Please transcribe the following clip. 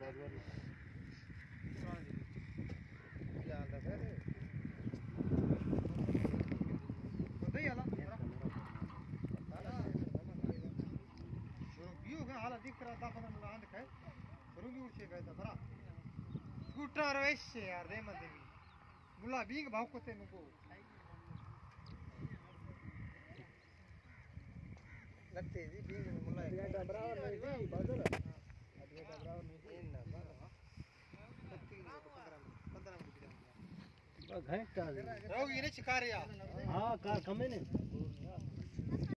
क्या हाल है बताइए हाल बियो का हाल दिख रहा था अपन आंध खाए रुगी उठे गए था बरा स्कूटर वैसे यार रे मत देवी मुला बींग भाव को ते नुको लगते जी बींग में मुला घंटा बराबर नहीं जी बदल घंटा बराबर नहीं इन ना बस घंटा रोगी ने शिकार या हां कार कमे ने